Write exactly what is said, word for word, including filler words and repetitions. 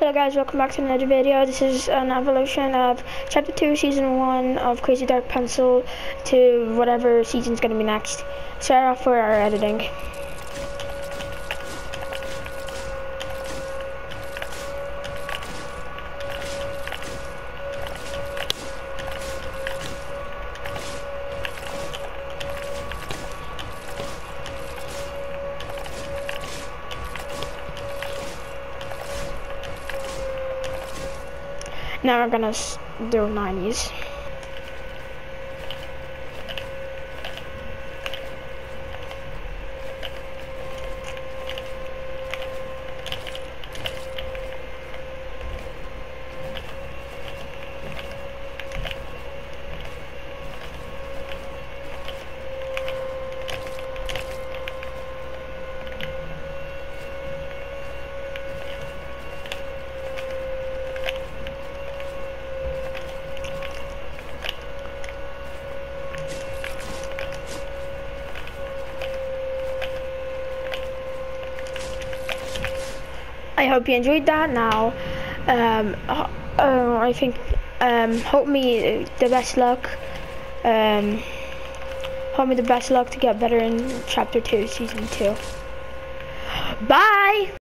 Hello guys, welcome back to another video. This is an evolution of chapter two season one of CrazyDarkpencil to whatever season's gonna be next. Start off for our editing. Now we're gonna do nineties. I hope you enjoyed that. Now, um, uh, I think, um, hope me the best luck. Um, hope me the best luck to get better in chapter two, season two. Bye!